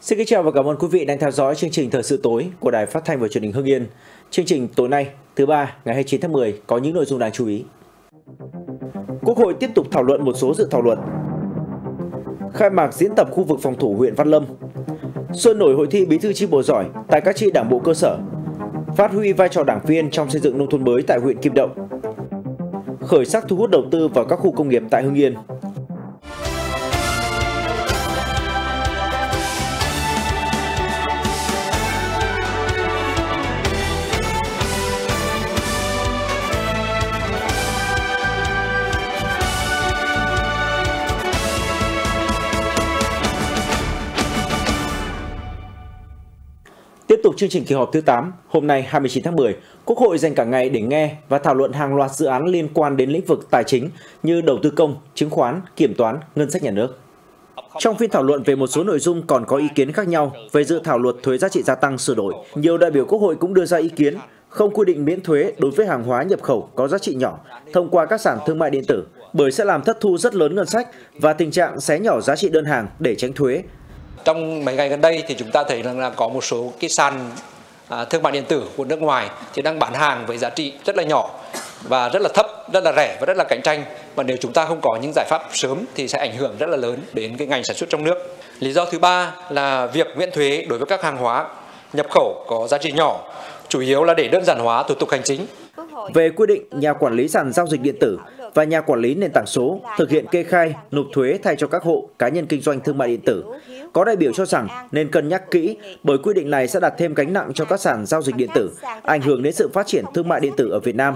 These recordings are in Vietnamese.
Xin kính chào và cảm ơn quý vị đang theo dõi chương trình Thời sự tối của Đài Phát thanh và Truyền hình Hưng Yên. Chương trình tối nay, thứ ba, ngày 29 tháng 10 có những nội dung đáng chú ý. Quốc hội tiếp tục thảo luận một số dự thảo luật. Khai mạc diễn tập khu vực phòng thủ huyện Văn Lâm. Xuân nổi hội thi bí thư chi bộ giỏi tại các chi đảng bộ cơ sở. Phát huy vai trò đảng viên trong xây dựng nông thôn mới tại huyện Kim Động. Khởi sắc thu hút đầu tư vào các khu công nghiệp tại Hưng Yên. Tiếp tục chương trình kỳ họp thứ 8, hôm nay 29 tháng 10, Quốc hội dành cả ngày để nghe và thảo luận hàng loạt dự án liên quan đến lĩnh vực tài chính như đầu tư công, chứng khoán, kiểm toán, ngân sách nhà nước. Trong phiên thảo luận về một số nội dung còn có ý kiến khác nhau về dự thảo luật thuế giá trị gia tăng sửa đổi, nhiều đại biểu Quốc hội cũng đưa ra ý kiến không quy định miễn thuế đối với hàng hóa nhập khẩu có giá trị nhỏ thông qua các sàn thương mại điện tử, bởi sẽ làm thất thu rất lớn ngân sách và tình trạng xé nhỏ giá trị đơn hàng để tránh thuế. Trong mấy ngày gần đây thì chúng ta thấy rằng là có một số cái sàn thương mại điện tử của nước ngoài thì đang bán hàng với giá trị rất là nhỏ và rất là thấp, rất là rẻ và rất là cạnh tranh. Và nếu chúng ta không có những giải pháp sớm thì sẽ ảnh hưởng rất là lớn đến cái ngành sản xuất trong nước. Lý do thứ ba là việc miễn thuế đối với các hàng hóa nhập khẩu có giá trị nhỏ, chủ yếu là để đơn giản hóa thủ tục hành chính. Về quy định nhà quản lý sàn giao dịch điện tử và nhà quản lý nền tảng số thực hiện kê khai, nộp thuế thay cho các hộ, cá nhân kinh doanh thương mại điện tử, có đại biểu cho rằng nên cân nhắc kỹ bởi quy định này sẽ đặt thêm gánh nặng cho các sàn giao dịch điện tử, ảnh hưởng đến sự phát triển thương mại điện tử ở Việt Nam.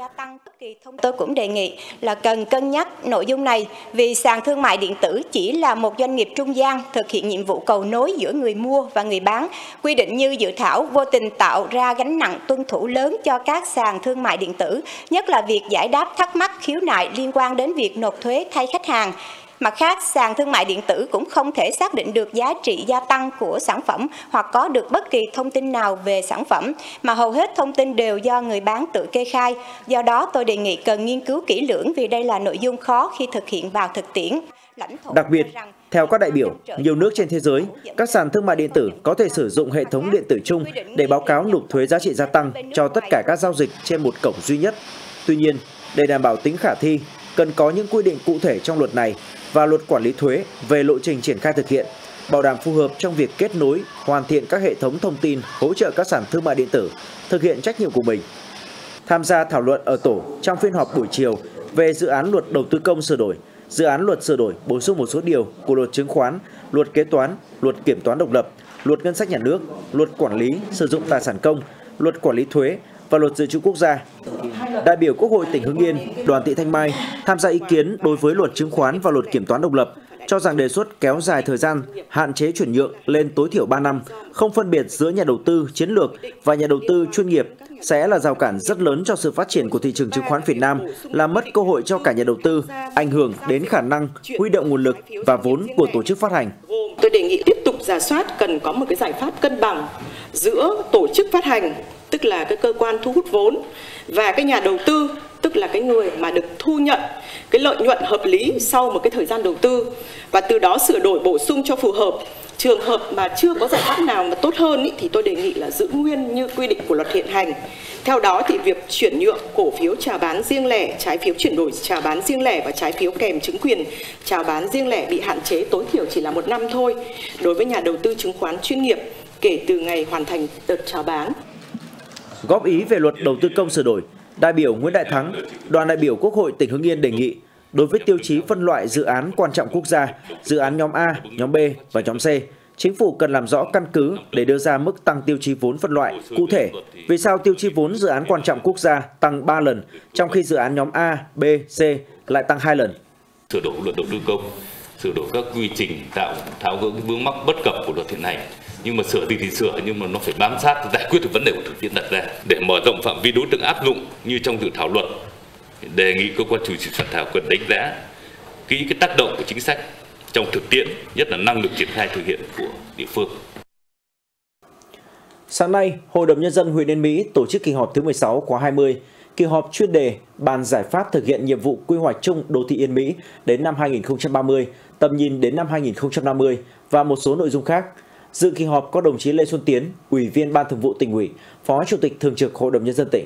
Tôi cũng đề nghị là cần cân nhắc nội dung này vì sàn thương mại điện tử chỉ là một doanh nghiệp trung gian thực hiện nhiệm vụ cầu nối giữa người mua và người bán. Quy định như dự thảo vô tình tạo ra gánh nặng tuân thủ lớn cho các sàn thương mại điện tử, nhất là việc giải đáp thắc mắc khiếu nại liên quan đến việc nộp thuế thay khách hàng. Mặt khác, sàn thương mại điện tử cũng không thể xác định được giá trị gia tăng của sản phẩm hoặc có được bất kỳ thông tin nào về sản phẩm, mà hầu hết thông tin đều do người bán tự kê khai. Do đó, tôi đề nghị cần nghiên cứu kỹ lưỡng vì đây là nội dung khó khi thực hiện vào thực tiễn. Đặc biệt, theo các đại biểu, nhiều nước trên thế giới, các sàn thương mại điện tử có thể sử dụng hệ thống điện tử chung để báo cáo nộp thuế giá trị gia tăng cho tất cả các giao dịch trên một cổng duy nhất. Tuy nhiên, để đảm bảo tính khả thi, cần có những quy định cụ thể trong luật này và luật quản lý thuế về lộ trình triển khai thực hiện, bảo đảm phù hợp trong việc kết nối, hoàn thiện các hệ thống thông tin hỗ trợ các sàn thương mại điện tử thực hiện trách nhiệm của mình. Tham gia thảo luận ở tổ trong phiên họp buổi chiều về dự án luật đầu tư công sửa đổi, dự án luật sửa đổi bổ sung một số điều của luật chứng khoán, luật kế toán, luật kiểm toán độc lập, luật ngân sách nhà nước, luật quản lý sử dụng tài sản công, luật quản lý thuế và luật dự trữ quốc gia. Đại biểu Quốc hội tỉnh Hưng Yên, Đoàn Thị Thanh Mai tham gia ý kiến đối với luật chứng khoán và luật kiểm toán độc lập, cho rằng đề xuất kéo dài thời gian hạn chế chuyển nhượng lên tối thiểu 3 năm, không phân biệt giữa nhà đầu tư chiến lược và nhà đầu tư chuyên nghiệp sẽ là rào cản rất lớn cho sự phát triển của thị trường chứng khoán Việt Nam, làm mất cơ hội cho cả nhà đầu tư, ảnh hưởng đến khả năng huy động nguồn lực và vốn của tổ chức phát hành. Tôi đề nghị tiếp tục rà soát cần có một cái giải pháp cân bằng giữa tổ chức phát hành, tức là cái cơ quan thu hút vốn, và cái nhà đầu tư, tức là cái người mà được thu nhận cái lợi nhuận hợp lý sau một cái thời gian đầu tư, và từ đó sửa đổi bổ sung cho phù hợp. Trường hợp mà chưa có giải pháp nào mà tốt hơn thì tôi đề nghị là giữ nguyên như quy định của luật hiện hành. Theo đó thì việc chuyển nhượng cổ phiếu chào bán riêng lẻ, trái phiếu chuyển đổi chào bán riêng lẻ và trái phiếu kèm chứng quyền chào bán riêng lẻ bị hạn chế tối thiểu chỉ là 1 năm thôi đối với nhà đầu tư chứng khoán chuyên nghiệp kể từ ngày hoàn thành đợt chào bán. Góp ý về luật đầu tư công sửa đổi, đại biểu Nguyễn Đại Thắng, đoàn đại biểu Quốc hội tỉnh Hưng Yên đề nghị đối với tiêu chí phân loại dự án quan trọng quốc gia, dự án nhóm A, nhóm B và nhóm C, Chính phủ cần làm rõ căn cứ để đưa ra mức tăng tiêu chí vốn phân loại cụ thể. Vì sao tiêu chí vốn dự án quan trọng quốc gia tăng 3 lần, trong khi dự án nhóm A, B, C lại tăng 2 lần? Sửa đổi luật đầu tư công, sửa đổi các quy trình tháo gỡ cái vướng mắc bất cập của luật hiện hành. Nhưng mà sửa thì sửa, nhưng mà nó phải bám sát giải quyết được vấn đề của thực tiễn đặt ra để mở rộng phạm vi đối tượng áp dụng như trong dự thảo luật. Đề nghị cơ quan chủ trì soạn thảo cần đánh giá kỹ cái tác động của chính sách trong thực tiễn, nhất là năng lực triển khai thực hiện của địa phương. Sáng nay, Hội đồng Nhân dân huyện Yên Mỹ tổ chức kỳ họp thứ 16 khóa 20, kỳ họp chuyên đề bàn giải pháp thực hiện nhiệm vụ quy hoạch chung đô thị Yên Mỹ đến năm 2030, tầm nhìn đến năm 2050 và một số nội dung khác. Dự kỳ họp có đồng chí Lê Xuân Tiến, Ủy viên Ban Thường vụ Tỉnh ủy, Phó Chủ tịch Thường trực Hội đồng Nhân dân tỉnh.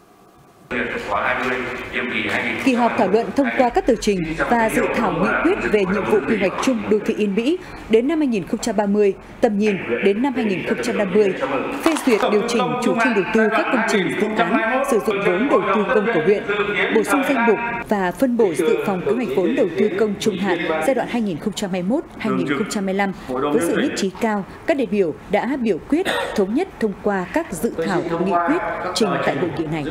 Kỳ họp thảo luận thông qua các tờ trình và dự thảo nghị quyết về nhiệm vụ quy hoạch chung đô thị Yên Mỹ đến năm 2030, tầm nhìn đến năm 2050, phê duyệt điều chỉnh chủ trương đầu tư các công trình dự án sử dụng vốn đầu tư công của huyện, bổ sung danh mục và phân bổ dự phòng kế hoạch vốn đầu tư công trung hạn giai đoạn 2021-2025. Với sự nhất trí cao, các đại biểu đã biểu quyết thống nhất thông qua các dự thảo nghị quyết trình tại hội nghị này.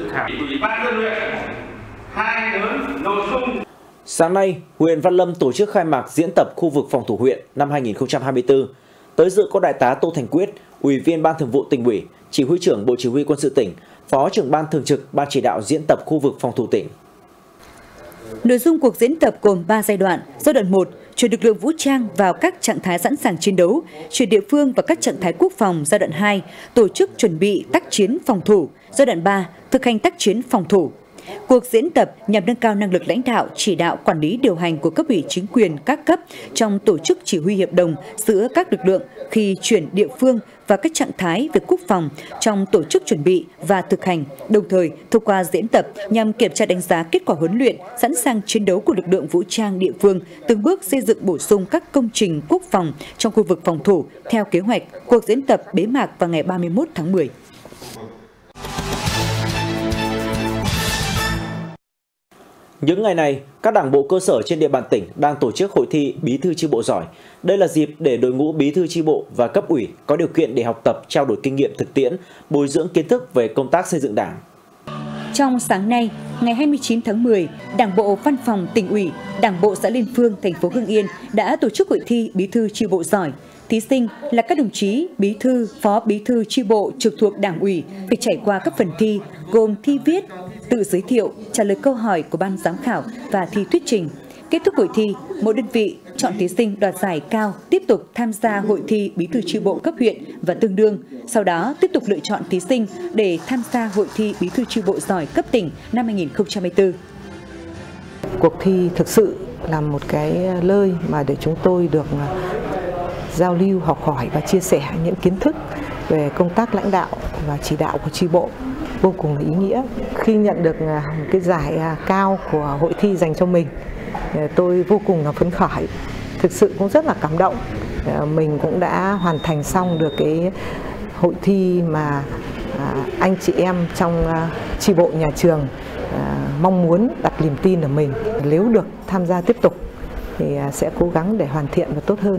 Sáng nay, huyện Văn Lâm tổ chức khai mạc diễn tập khu vực phòng thủ huyện năm 2024. Tới dự có Đại tá Tô Thành Quyết, Ủy viên Ban Thường vụ Tỉnh ủy, Chỉ huy trưởng Bộ Chỉ huy Quân sự tỉnh, Phó trưởng Ban Thường trực Ban chỉ đạo diễn tập khu vực phòng thủ tỉnh. Nội dung cuộc diễn tập gồm 3 giai đoạn. Giai đoạn 1, chuyển lực lượng vũ trang vào các trạng thái sẵn sàng chiến đấu, chuyển địa phương vào các trạng thái quốc phòng. Giai đoạn 2, tổ chức chuẩn bị tác chiến phòng thủ. Giai đoạn 3, thực hành tác chiến phòng thủ. Cuộc diễn tập nhằm nâng cao năng lực lãnh đạo, chỉ đạo, quản lý, điều hành của cấp ủy chính quyền các cấp trong tổ chức chỉ huy hiệp đồng giữa các lực lượng khi chuyển địa phương và các trạng thái về quốc phòng trong tổ chức chuẩn bị và thực hành, đồng thời thông qua diễn tập nhằm kiểm tra đánh giá kết quả huấn luyện, sẵn sàng chiến đấu của lực lượng vũ trang địa phương, từng bước xây dựng bổ sung các công trình quốc phòng trong khu vực phòng thủ theo kế hoạch. Cuộc diễn tập bế mạc vào ngày 31 tháng 10. Những ngày này, các đảng bộ cơ sở trên địa bàn tỉnh đang tổ chức hội thi bí thư chi bộ giỏi. Đây là dịp để đội ngũ bí thư chi bộ và cấp ủy có điều kiện để học tập, trao đổi kinh nghiệm thực tiễn, bồi dưỡng kiến thức về công tác xây dựng Đảng. Trong sáng nay, ngày 29 tháng 10, Đảng bộ Văn phòng Tỉnh ủy, Đảng bộ xã Liên Phương, thành phố Hưng Yên đã tổ chức hội thi bí thư chi bộ giỏi. Thí sinh là các đồng chí bí thư, phó bí thư chi bộ trực thuộc Đảng ủy phải trải qua các phần thi gồm thi viết, tự giới thiệu, trả lời câu hỏi của ban giám khảo và thi thuyết trình. Kết thúc hội thi, mỗi đơn vị chọn thí sinh đoạt giải cao tiếp tục tham gia hội thi bí thư chi bộ cấp huyện và tương đương. Sau đó tiếp tục lựa chọn thí sinh để tham gia hội thi bí thư chi bộ giỏi cấp tỉnh năm 2024. Cuộc thi thực sự là một cái nơi mà để chúng tôi được giao lưu, học hỏi và chia sẻ những kiến thức về công tác lãnh đạo và chỉ đạo của chi bộ vô cùng là ý nghĩa. Khi nhận được một cái giải cao của hội thi dành cho mình, tôi vô cùng là phấn khởi, thực sự cũng rất là cảm động. Mình cũng đã hoàn thành xong được cái hội thi mà anh chị em trong chi bộ nhà trường mong muốn đặt niềm tin ở mình. Nếu được tham gia tiếp tục thì sẽ cố gắng để hoàn thiện và tốt hơn.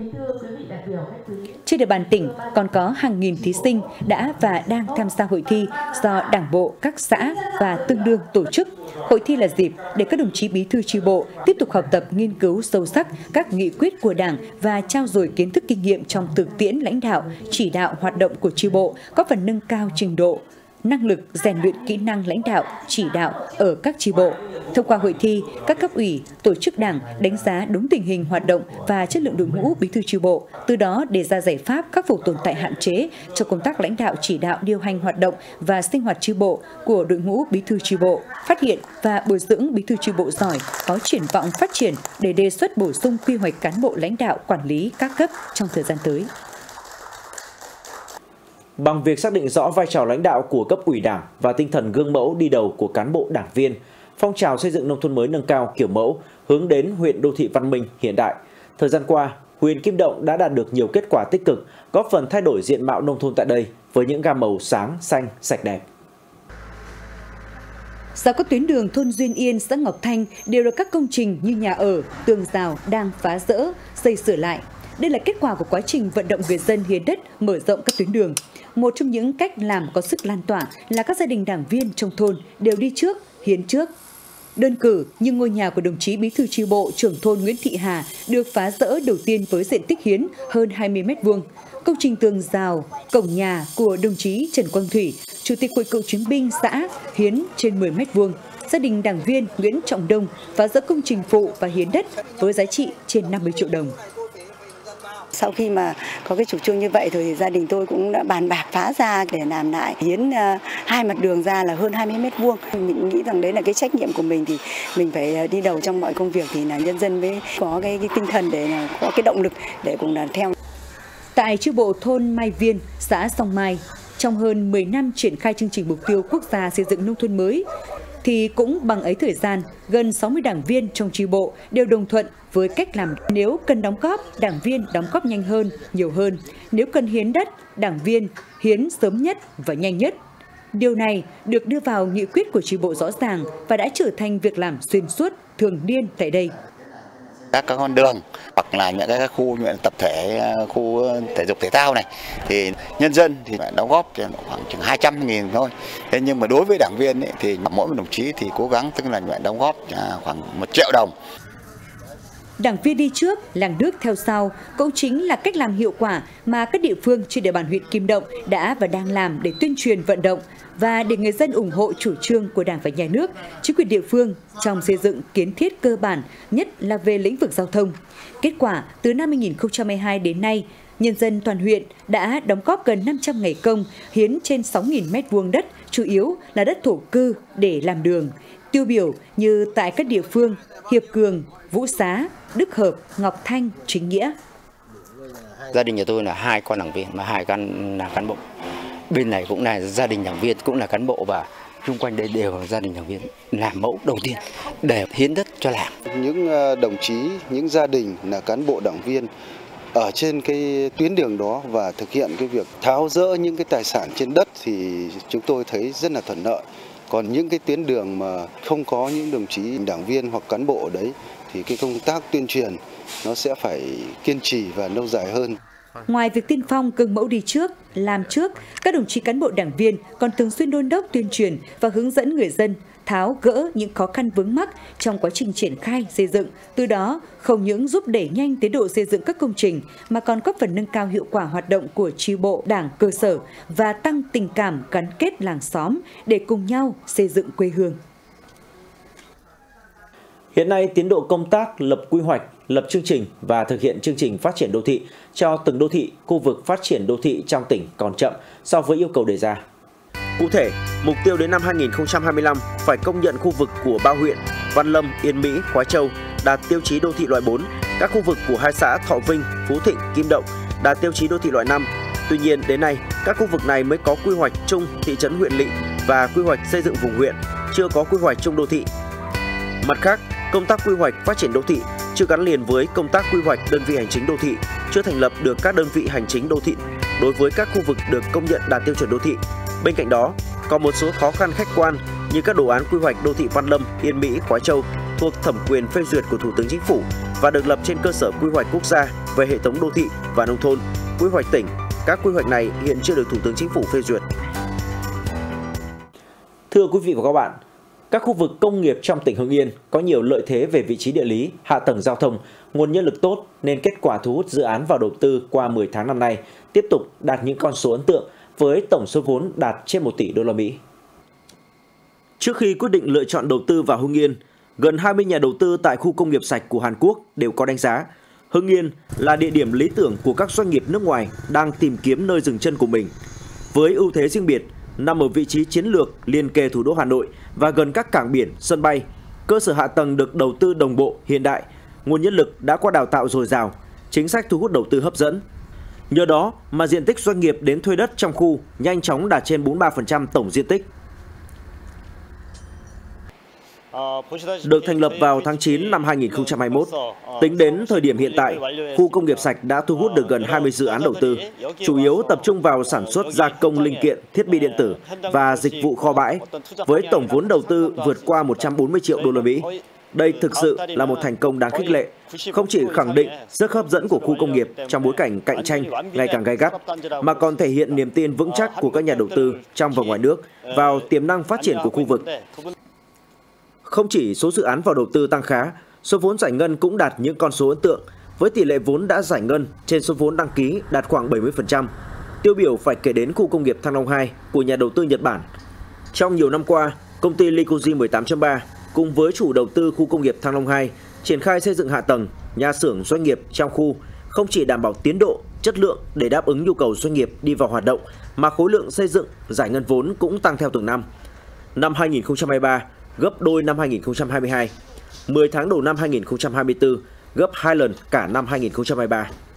Trên địa bàn tỉnh còn có hàng nghìn thí sinh đã và đang tham gia hội thi do Đảng bộ các xã và tương đương tổ chức. Hội thi là dịp để các đồng chí bí thư chi bộ tiếp tục học tập, nghiên cứu sâu sắc các nghị quyết của Đảng và trao dồi kiến thức kinh nghiệm trong thực tiễn lãnh đạo, chỉ đạo hoạt động của chi bộ, góp phần nâng cao trình độ, năng lực, rèn luyện kỹ năng lãnh đạo, chỉ đạo ở các chi bộ. Thông qua hội thi, các cấp ủy, tổ chức Đảng đánh giá đúng tình hình hoạt động và chất lượng đội ngũ bí thư chi bộ, từ đó đề ra giải pháp khắc phục tồn tại hạn chế cho công tác lãnh đạo, chỉ đạo, điều hành hoạt động và sinh hoạt chi bộ của đội ngũ bí thư chi bộ, phát hiện và bồi dưỡng bí thư chi bộ giỏi, có triển vọng phát triển để đề xuất bổ sung quy hoạch cán bộ lãnh đạo quản lý các cấp trong thời gian tới. Bằng việc xác định rõ vai trò lãnh đạo của cấp ủy Đảng và tinh thần gương mẫu đi đầu của cán bộ đảng viên, phong trào xây dựng nông thôn mới nâng cao kiểu mẫu hướng đến huyện đô thị văn minh hiện đại. Thời gian qua, huyện Kim Động đã đạt được nhiều kết quả tích cực, góp phần thay đổi diện mạo nông thôn tại đây với những gam màu sáng, xanh, sạch đẹp. Dọc các tuyến đường thôn Duyên Yên, xã Ngọc Thanh đều là các công trình như nhà ở, tường rào đang phá rỡ, xây sửa lại. Đây là kết quả của quá trình vận động người dân hiến đất, mở rộng các tuyến đường. Một trong những cách làm có sức lan tỏa là các gia đình đảng viên trong thôn đều đi trước, hiến trước. Đơn cử như ngôi nhà của đồng chí bí thư chi bộ trưởng thôn Nguyễn Thị Hà được phá rỡ đầu tiên với diện tích hiến hơn 20 m². Công trình tường rào, cổng nhà của đồng chí Trần Quang Thủy, Chủ tịch Hội Cựu chiến binh xã hiến trên 10 m². Gia đình đảng viên Nguyễn Trọng Đông phá rỡ công trình phụ và hiến đất với giá trị trên 50 triệu đồng. Sau khi mà có cái chủ trương như vậy thì gia đình tôi cũng đã bàn bạc phá ra để làm lại, hiến hai mặt đường ra là hơn 20 m². Mình nghĩ rằng đấy là cái trách nhiệm của mình, thì mình phải đi đầu trong mọi công việc thì là nhân dân mới có cái tinh thần để có cái động lực để cùng làm theo. Tại chi bộ thôn Mai Viên, xã Song Mai, trong hơn 10 năm triển khai chương trình mục tiêu quốc gia xây dựng nông thôn mới, thì cũng bằng ấy thời gian, gần 60 đảng viên trong chi bộ đều đồng thuận với cách làm. Nếu cần đóng góp, đảng viên đóng góp nhanh hơn, nhiều hơn. Nếu cần hiến đất, đảng viên hiến sớm nhất và nhanh nhất. Điều này được đưa vào nghị quyết của chi bộ rõ ràng và đã trở thành việc làm xuyên suốt, thường niên tại đây. Các con đường hoặc là những cái khu tập thể, khu thể dục thể thao này thì nhân dân thì đóng góp khoảng chừng 200.000 thôi. Thế nhưng mà đối với đảng viên ấy, thì mỗi một đồng chí thì cố gắng tức là đóng góp khoảng 1 triệu đồng. Đảng viên đi trước, làng nước theo sau cũng chính là cách làm hiệu quả mà các địa phương trên địa bàn huyện Kim Động đã và đang làm để tuyên truyền vận động và để người dân ủng hộ chủ trương của Đảng và Nhà nước, chính quyền địa phương trong xây dựng kiến thiết cơ bản, nhất là về lĩnh vực giao thông. Kết quả, từ năm 2022 đến nay, nhân dân toàn huyện đã đóng góp gần 500 ngày công, hiến trên 6.000 m2 đất, chủ yếu là đất thổ cư để làm đường. Tiêu biểu như tại các địa phương Hiệp Cường, Vũ Xá, Đức Hợp, Ngọc Thanh, Chính Nghĩa. Gia đình nhà tôi là 2 con đảng viên mà 2 con là cán bộ. Bên này cũng là gia đình đảng viên, cũng là cán bộ và xung quanh đây đều là gia đình đảng viên làm mẫu đầu tiên để hiến đất cho làng. Những đồng chí, những gia đình là cán bộ đảng viên ở trên cái tuyến đường đó và thực hiện cái việc tháo dỡ những cái tài sản trên đất thì chúng tôi thấy rất là thuận lợi. Còn những cái tuyến đường mà không có những đồng chí đảng viên hoặc cán bộ ở đấy thì cái công tác tuyên truyền nó sẽ phải kiên trì và lâu dài hơn. Ngoài việc tiên phong gương mẫu đi trước, làm trước, các đồng chí cán bộ đảng viên còn thường xuyên đôn đốc tuyên truyền và hướng dẫn người dân tháo gỡ những khó khăn vướng mắc trong quá trình triển khai xây dựng. Từ đó, không những giúp đẩy nhanh tiến độ xây dựng các công trình mà còn góp phần nâng cao hiệu quả hoạt động của chi bộ đảng cơ sở và tăng tình cảm gắn kết làng xóm để cùng nhau xây dựng quê hương. Hiện nay, tiến độ công tác lập quy hoạch, lập chương trình và thực hiện chương trình phát triển đô thị cho từng đô thị, khu vực phát triển đô thị trong tỉnh còn chậm so với yêu cầu đề ra. Cụ thể, mục tiêu đến năm 2025 phải công nhận khu vực của 3 huyện Văn Lâm, Yên Mỹ, Khoái Châu đạt tiêu chí đô thị loại 4, các khu vực của 2 xã Thọ Vinh, Phú Thịnh, Kim Động đạt tiêu chí đô thị loại 5. Tuy nhiên, đến nay, các khu vực này mới có quy hoạch chung thị trấn huyện lỵ và quy hoạch xây dựng vùng huyện, chưa có quy hoạch chung đô thị. Mặt khác, công tác quy hoạch phát triển đô thị chưa gắn liền với công tác quy hoạch đơn vị hành chính đô thị, chưa thành lập được các đơn vị hành chính đô thị đối với các khu vực được công nhận đạt tiêu chuẩn đô thị. Bên cạnh đó, còn một số khó khăn khách quan như các đồ án quy hoạch đô thị Văn Lâm, Yên Mỹ, Khoái Châu thuộc thẩm quyền phê duyệt của Thủ tướng Chính phủ và được lập trên cơ sở quy hoạch quốc gia về hệ thống đô thị và nông thôn, quy hoạch tỉnh. Các quy hoạch này hiện chưa được Thủ tướng Chính phủ phê duyệt. Thưa quý vị và các bạn, các khu vực công nghiệp trong tỉnh Hưng Yên có nhiều lợi thế về vị trí địa lý, hạ tầng giao thông, nguồn nhân lực tốt nên kết quả thu hút dự án vào đầu tư qua 10 tháng năm nay tiếp tục đạt những con số ấn tượng với tổng số vốn đạt trên 1 tỷ đô la Mỹ. Trước khi quyết định lựa chọn đầu tư vào Hưng Yên, gần 20 nhà đầu tư tại khu công nghiệp sạch của Hàn Quốc đều có đánh giá Hưng Yên là địa điểm lý tưởng của các doanh nghiệp nước ngoài đang tìm kiếm nơi dừng chân của mình. Với ưu thế riêng biệt, nằm ở vị trí chiến lược liền kề thủ đô Hà Nội và gần các cảng biển, sân bay, cơ sở hạ tầng được đầu tư đồng bộ, hiện đại, nguồn nhân lực đã qua đào tạo dồi dào, chính sách thu hút đầu tư hấp dẫn. Nhờ đó mà diện tích doanh nghiệp đến thuê đất trong khu nhanh chóng đạt trên 43% tổng diện tích. Được thành lập vào tháng 9 năm 2021, tính đến thời điểm hiện tại, khu công nghiệp sạch đã thu hút được gần 20 dự án đầu tư, chủ yếu tập trung vào sản xuất gia công linh kiện, thiết bị điện tử và dịch vụ kho bãi, với tổng vốn đầu tư vượt qua 140 triệu đô la Mỹ. Đây thực sự là một thành công đáng khích lệ, không chỉ khẳng định sức hấp dẫn của khu công nghiệp trong bối cảnh cạnh tranh ngày càng gay gắt, mà còn thể hiện niềm tin vững chắc của các nhà đầu tư trong và ngoài nước vào tiềm năng phát triển của khu vực. Không chỉ số dự án vào đầu tư tăng khá, số vốn giải ngân cũng đạt những con số ấn tượng, với tỷ lệ vốn đã giải ngân trên số vốn đăng ký đạt khoảng 70%. Tiêu biểu phải kể đến khu công nghiệp Thăng Long 2 của nhà đầu tư Nhật Bản. Trong nhiều năm qua, công ty Likoji 18.3 cùng với chủ đầu tư khu công nghiệp Thăng Long 2 triển khai xây dựng hạ tầng, nhà xưởng doanh nghiệp trong khu không chỉ đảm bảo tiến độ, chất lượng để đáp ứng nhu cầu doanh nghiệp đi vào hoạt động, mà khối lượng xây dựng, giải ngân vốn cũng tăng theo từng năm. Năm 2023 gấp đôi năm 2022, 10 tháng đầu năm 2024 gấp 2 lần cả năm 2023.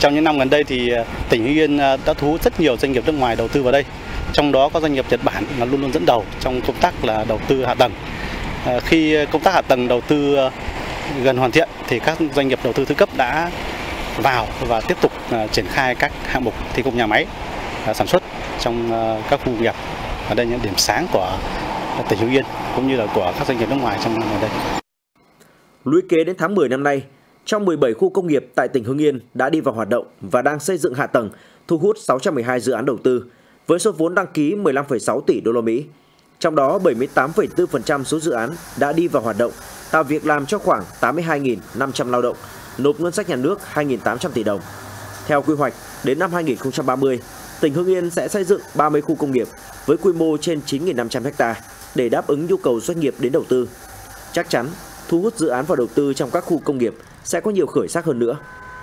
Trong những năm gần đây thì tỉnh Hưng Yên đã thu hút rất nhiều doanh nghiệp nước ngoài đầu tư vào đây. Trong đó có doanh nghiệp Nhật Bản là luôn luôn dẫn đầu trong công tác là đầu tư hạ tầng. Khi công tác hạ tầng đầu tư gần hoàn thiện thì các doanh nghiệp đầu tư thứ cấp đã vào và tiếp tục triển khai các hạng mục thi công nhà máy sản xuất trong các khu công nghiệp. Và đây là những điểm sáng của tỉnh Hưng Yên cũng như là của các doanh nghiệp nước ngoài trong năm gần đây. Lũy kế đến tháng 10 năm nay, trong 17 khu công nghiệp tại tỉnh Hưng Yên đã đi vào hoạt động và đang xây dựng hạ tầng, thu hút 612 dự án đầu tư với số vốn đăng ký 15,6 tỷ đô la Mỹ. Trong đó 78,4% số dự án đã đi vào hoạt động, tạo việc làm cho khoảng 82.500 lao động, nộp ngân sách nhà nước 2.800 tỷ đồng. Theo quy hoạch, đến năm 2030, tỉnh Hưng Yên sẽ xây dựng 30 khu công nghiệp với quy mô trên 9.500 ha để đáp ứng nhu cầu doanh nghiệp đến đầu tư. Chắc chắn, thu hút dự án vào đầu tư trong các khu công nghiệp sẽ có nhiều khởi sắc hơn nữa.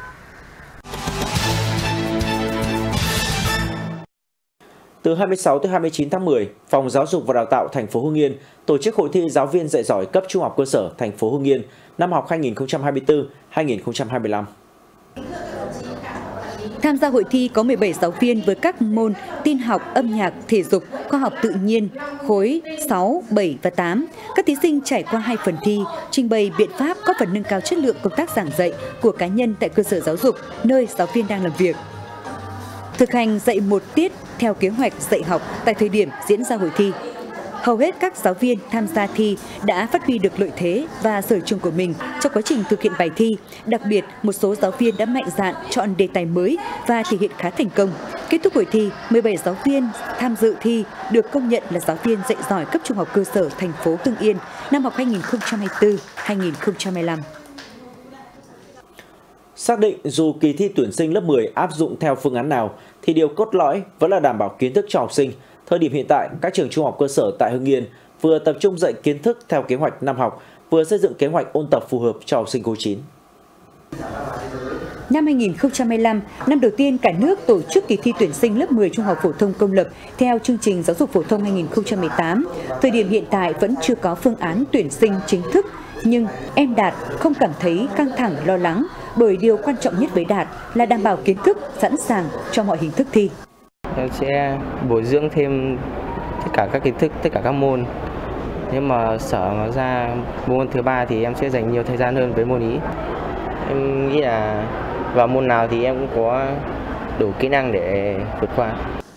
Từ 26 tới 29 tháng 10, Phòng Giáo dục và Đào tạo thành phố Hưng Yên tổ chức hội thi giáo viên dạy giỏi cấp trung học cơ sở thành phố Hưng Yên năm học 2024-2025. Tham gia hội thi có 17 giáo viên với các môn tin học, âm nhạc, thể dục, khoa học tự nhiên, khối 6, 7 và 8. Các thí sinh trải qua 2 phần thi, trình bày biện pháp có phần nâng cao chất lượng công tác giảng dạy của cá nhân tại cơ sở giáo dục, nơi giáo viên đang làm việc. Thực hành dạy một tiết theo kế hoạch dạy học tại thời điểm diễn ra hội thi. Hầu hết các giáo viên tham gia thi đã phát huy được lợi thế và sở trường của mình trong quá trình thực hiện bài thi. Đặc biệt, một số giáo viên đã mạnh dạn chọn đề tài mới và thể hiện khá thành công. Kết thúc hội thi, 17 giáo viên tham dự thi được công nhận là giáo viên dạy giỏi cấp trung học cơ sở thành phố Hưng Yên năm học 2024-2025. Xác định dù kỳ thi tuyển sinh lớp 10 áp dụng theo phương án nào thì điều cốt lõi vẫn là đảm bảo kiến thức cho học sinh. Thời điểm hiện tại, các trường trung học cơ sở tại Hưng Yên vừa tập trung dạy kiến thức theo kế hoạch năm học, vừa xây dựng kế hoạch ôn tập phù hợp cho học sinh khối 9. Năm 2025, năm đầu tiên cả nước tổ chức kỳ thi tuyển sinh lớp 10 trung học phổ thông công lập theo chương trình giáo dục phổ thông 2018. Thời điểm hiện tại vẫn chưa có phương án tuyển sinh chính thức, nhưng em Đạt không cảm thấy căng thẳng lo lắng bởi điều quan trọng nhất với Đạt là đảm bảo kiến thức sẵn sàng cho mọi hình thức thi. Em sẽ bồi dưỡng thêm tất cả các kiến thức, tất cả các môn. Nếu mà sở mà ra môn thứ 3 thì em sẽ dành nhiều thời gian hơn với môn ý. Em nghĩ là vào môn nào thì em cũng có đủ kỹ năng để vượt qua.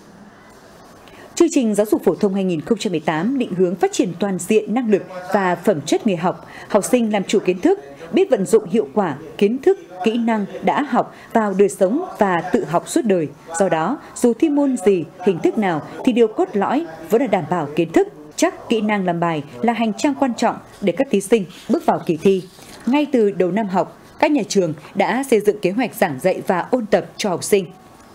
Chương trình giáo dục phổ thông 2018 định hướng phát triển toàn diện năng lực và phẩm chất nghề học, học sinh làm chủ kiến thức, biết vận dụng hiệu quả kiến thức, kỹ năng đã học vào đời sống và tự học suốt đời. Do đó, dù thi môn gì, hình thức nào thì điều cốt lõi vẫn là đảm bảo kiến thức, chắc kỹ năng làm bài là hành trang quan trọng để các thí sinh bước vào kỳ thi. Ngay từ đầu năm học, các nhà trường đã xây dựng kế hoạch giảng dạy và ôn tập cho học sinh.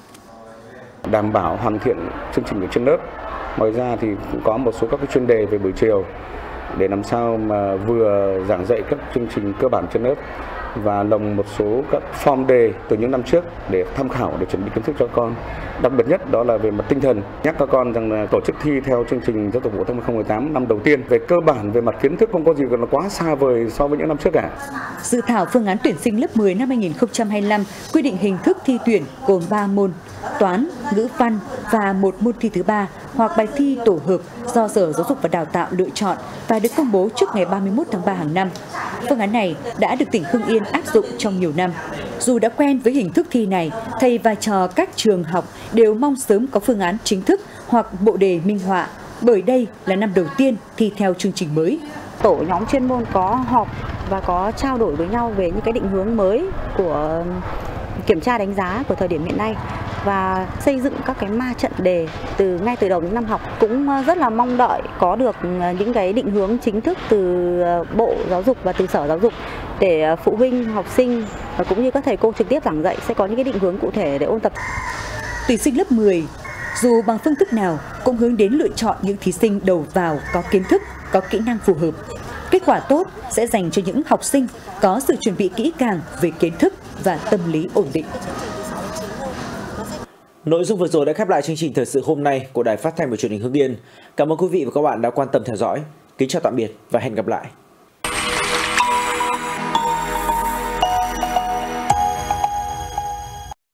Đảm bảo hoàn thiện chương trình ở trên lớp. Ngoài ra thì cũng có một số các chuyên đề về buổi chiều để làm sao mà vừa giảng dạy các chương trình cơ bản trên lớp và lồng một số các form đề từ những năm trước để tham khảo để chuẩn bị kiến thức cho con. Đặc biệt nhất đó là về mặt tinh thần, nhắc các con rằng là tổ chức thi theo chương trình giáo dục phổ thông 2018 năm đầu tiên về cơ bản về mặt kiến thức không có gì là quá xa vời so với những năm trước cả. Dự thảo phương án tuyển sinh lớp 10 năm 2025 quy định hình thức thi tuyển gồm 3 môn: toán, ngữ văn và một môn thi thứ 3 hoặc bài thi tổ hợp do Sở Giáo dục và Đào tạo lựa chọn và được công bố trước ngày 31 tháng 3 hàng năm. Phương án này đã được tỉnh Hưng Yên áp dụng trong nhiều năm. Dù đã quen với hình thức thi này, thầy và trò các trường học đều mong sớm có phương án chính thức hoặc bộ đề minh họa, bởi đây là năm đầu tiên thi theo chương trình mới. Tổ nhóm chuyên môn có họp và có trao đổi với nhau về những cái định hướng mới của kiểm tra đánh giá của thời điểm hiện nay và xây dựng các cái ma trận đề ngay từ đầu những năm học. Cũng rất là mong đợi có được những cái định hướng chính thức từ Bộ Giáo dục và từ Sở Giáo dục để phụ huynh, học sinh và cũng như các thầy cô trực tiếp giảng dạy sẽ có những cái định hướng cụ thể để ôn tập. Tuyển sinh lớp 10 dù bằng phương thức nào cũng hướng đến lựa chọn những thí sinh đầu vào có kiến thức, có kỹ năng phù hợp. Kết quả tốt sẽ dành cho những học sinh có sự chuẩn bị kỹ càng về kiến thức và tâm lý ổn định. Nội dung vừa rồi đã khép lại chương trình thời sự hôm nay của Đài Phát thanh và Truyền hình Hưng Yên. Cảm ơn quý vị và các bạn đã quan tâm theo dõi. Kính chào tạm biệt và hẹn gặp lại.